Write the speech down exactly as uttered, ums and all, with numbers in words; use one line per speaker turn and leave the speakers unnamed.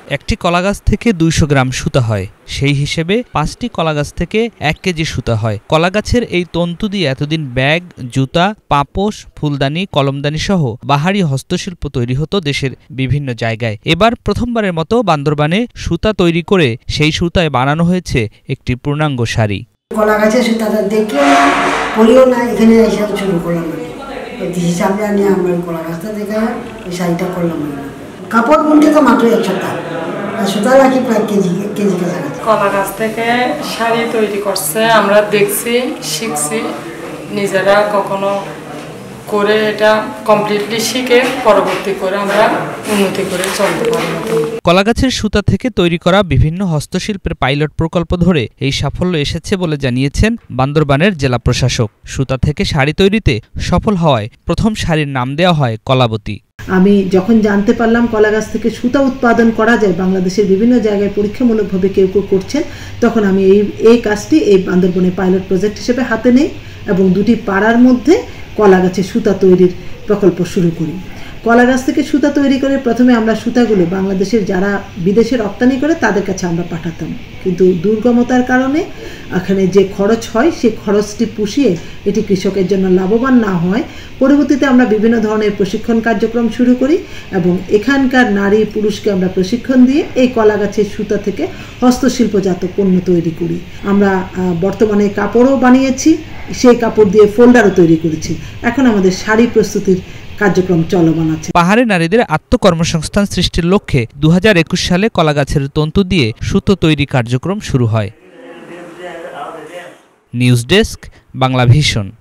একটি কলাগাছ থেকে দুইশো গ্রাম সুতা হয়। সেই হিসেবে পাঁচটি কলাগাছ থেকে এক কেজি সুতা হয়। কলাগাছের এই তন্তু দিয়ে এতদিন ব্যাগ, জুতা, পাপোশ, ফুলদানি, কলমদানি সহ বাহারি হস্তশিল্প তৈরি হতো দেশের বিভিন্ন জায়গায়। এবার প্রথমবারের মতো বান্দরবানে সুতা তৈরি করে সেই সুতায় বানানো হয়েছে একটি পূর্ণাঙ্গ শাড়ি।
কলাগাছের সুতাটা দেখে পরিও না, এখানে এসে শুরু করলাম। হিসাবে নিয়ে আমরা কলাগাছটা দেখে ওই শাড়িটা করলাম। কাপড় বুনতে তো মাত্র এক সপ্তাহ, আর সুতা রাখি প্রায় কেজি কেজি কাছাকাছি।
কলা গাছ থেকে শাড়ি তৈরি করছে, আমরা দেখছি, শিখছি, নিজেরা কখনো করে এটা কমপ্লিটলি শিখে পরবর্তী করে আমরা উন্নতি করে চলতে পারি।
কলাগাছের সুতা থেকে তৈরি করা বিভিন্ন হস্তশিল্পের পাইলট প্রকল্প ধরে এই সাফল্য এসেছে বলে জানিয়েছেন বান্দরবানের জেলা প্রশাসক। সুতা থেকে শাড়ি তৈরিতে সফল হওয়ায় প্রথম শাড়ির নাম দেওয়া হয় কলাবতী।
আমি যখন জানতে পারলাম কলা গাছ থেকে সুতা উৎপাদন করা যায়, বাংলাদেশের বিভিন্ন জায়গায় পরীক্ষামূলকভাবে কেউ কেউ করছেন, তখন আমি এই এই কাজটি এই বান্দরবনে পাইলট প্রজেক্ট হিসেবে হাতে নেই এবং দুটি পাড়ার মধ্যে কলা গাছের সুতা তৈরির প্রকল্প শুরু করি। কলা গাছ থেকে সুতা তৈরি করে প্রথমে আমরা সুতাগুলো বাংলাদেশের যারা বিদেশে রপ্তানি করে তাদের কাছে আমরা পাঠাতাম, কিন্তু দুর্গমতার কারণে এখানে যে খরচ হয় সেই খরচটি পুষিয়ে এটি কৃষকের জন্য লাভবান না হয়। পরবর্তীতে আমরা বিভিন্ন ধরনের প্রশিক্ষণ কার্যক্রম শুরু করি এবং এখানকার নারী পুরুষকে আমরা প্রশিক্ষণ দিয়ে এই কলা গাছের সুতা থেকে হস্তশিল্পজাত পণ্য তৈরি করি। আমরা বর্তমানে কাপড়ও বানিয়েছি, সেই কাপড় দিয়ে ফোল্ডারও তৈরি করেছি। এখন আমাদের শাড়ি প্রস্তুতির কার্যক্রম চলমান আছে।
পাহাড়ি নারীদের আত্মকর্মসংস্থান সৃষ্টির লক্ষ্যে দু হাজার একুশ সালে কলাগাছের তন্তু দিয়ে সুতো তৈরি কার্যক্রম শুরু হয়। News desk, Bangla vision.